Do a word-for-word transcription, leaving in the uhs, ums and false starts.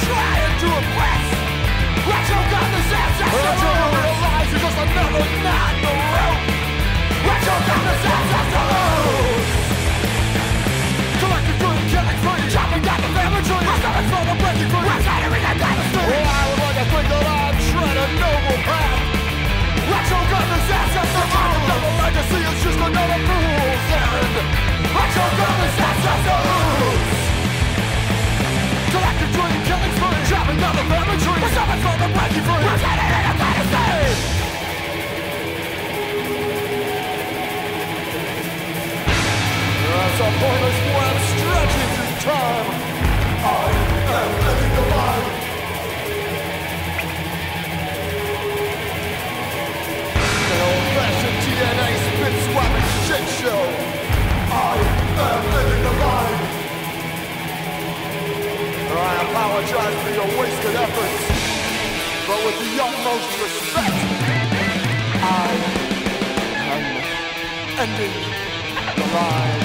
trying to impress. Retro got this ancestral ooze. Retro realize you're just another knot in the rope. Retro got this ancestral ooze. Collecting good, killing free, chopping down the family tree. My stomach's full of breaking free. We're shattering the dynasty. Oh, I would like to think that I tread a noble path. Retro got this ancestral ooze. Another legacy is just another fool's errand. Retro got this ancestral ooze. Collecting dream, killing free, chopping down the family tree. My stomach's full of breaking free. We're shattering the dynasty. It's a pointless web stretching through time. I am living the life. An old-fashioned T N A spit-swapping shit show. I am living the life. I apologize for your wasted efforts, but with the utmost respect, I am ending the line.